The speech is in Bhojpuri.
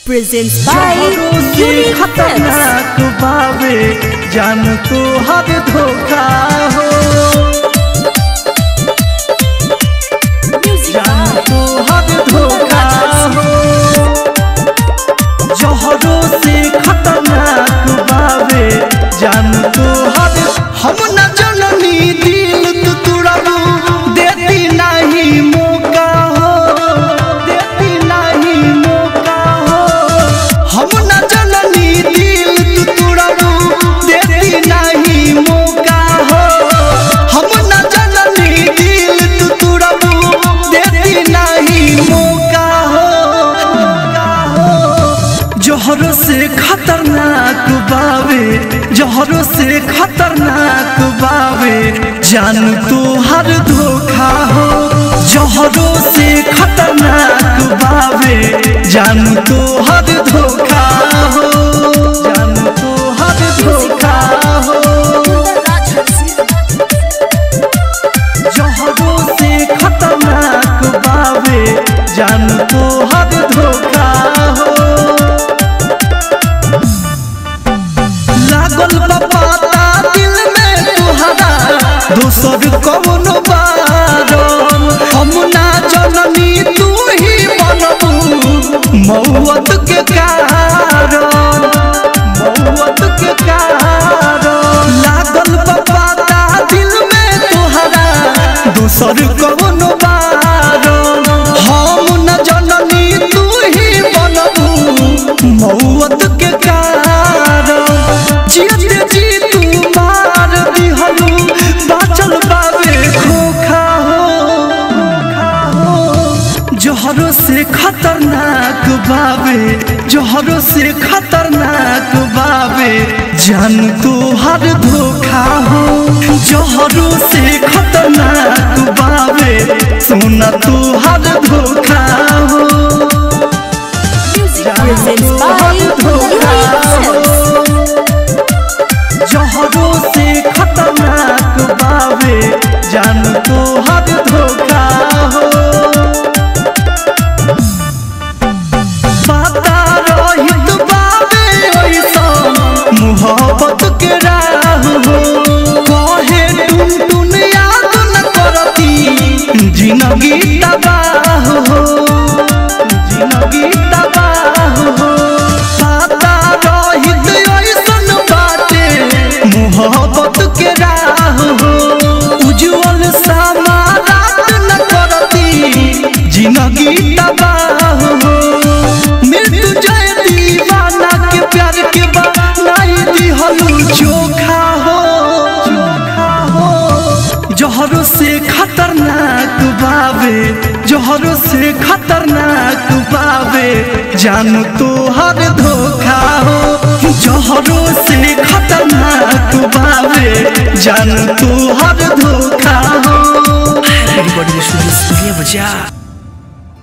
presents by Unique खतरनाक बावे जान तो हर धोखा हो जान तो हर धोखा हो जहरों से खतरनाक बावे जान तो हर हम न जननी दिल तू तुड़ाबू देती नहीं मौका हो देती नहीं मौका हो हम न जननी दिल तू तुड़ाबू देती नहीं मौका हो हम न जननी दिल तू तुड़ाबू देती नहीं मौका हो जहरों से खतरनाक बावे जहरों से खतरनाक बावे जान तो हर धोखा हो जहरों से खतरनाक बावे जान तो हर धोखा हो जान तो हर धोखा हो जहरों से खतरनाक बावे जान तो हर धोखा हो लागल बापा दिल में तुहरा दोसर कौन बारन हम ना जननी तू ही बनबू मौत के कारण मौत के कारण लागल बापा दिल में तुहरा दोसर कौन बारन हम ना जननी तू ही बनबू मौत के कारण जियत जी तू मार दिहलू बाचल बावे खोखा हो जहरों से खतरनाक बावे जहरों से खतरनाक बावे जान तो हर धोखा हो जहरों से खतरनाक बावे सोना तो हर धोखा हो presents by Unique जहरों से खतरनाक बावे जान तो हर धोखा हो पता रहित बावे ऐसा मोहब्बत के राह हो कहे टुन टुन याद न करती जिंदगी तबाह हो जिंदगी तबाह हो पता रहित ऐसन बाटे मोहब्बत के राह हो उज्जवल समारात न करती जिंदगी तबाह हो मृत्युंजय दीवाना के प्यार के बनाई दिहलू चोखा हो जहरों से खतरनाक बावे जहरों से खतरनाक बावे जान तो हर धोखा हो जहरों से खतरनाक बावे जान तो हर धोखा हो Everybody, this is Studio Baja.